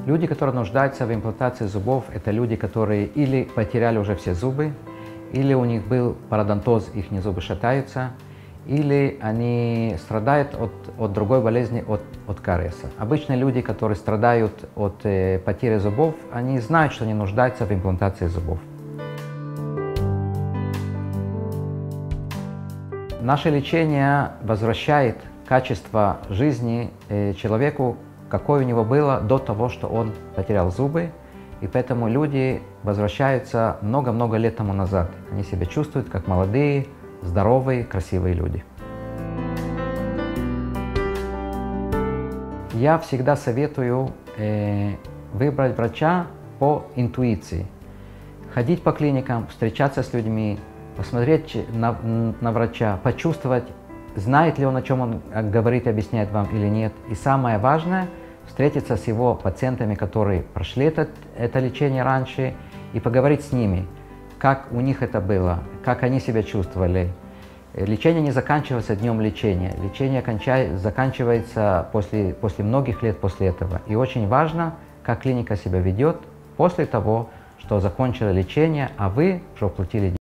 Люди, которые нуждаются в имплантации зубов, это люди, которые или потеряли уже все зубы, или у них был пародонтоз, их зубы шатаются, или они страдают от другой болезни, от кариеса. Обычно люди, которые страдают от потери зубов, они знают, что они нуждаются в имплантации зубов. Наше лечение возвращает качество жизни человеку, какое у него было до того, что он потерял зубы. И поэтому люди возвращаются много-много лет тому назад. Они себя чувствуют как молодые, здоровые, красивые люди. Я всегда советую выбрать врача по интуиции. Ходить по клиникам, встречаться с людьми, посмотреть на врача, почувствовать, знает ли он, о чем он говорит, объясняет вам или нет. И самое важное – встретиться с его пациентами, которые прошли это лечение раньше, и поговорить с ними, как у них это было, как они себя чувствовали. Лечение не заканчивается днем лечения. Лечение заканчивается после многих лет после этого. И очень важно, как клиника себя ведет после того, что закончила лечение, а вы уже уплатили деньги.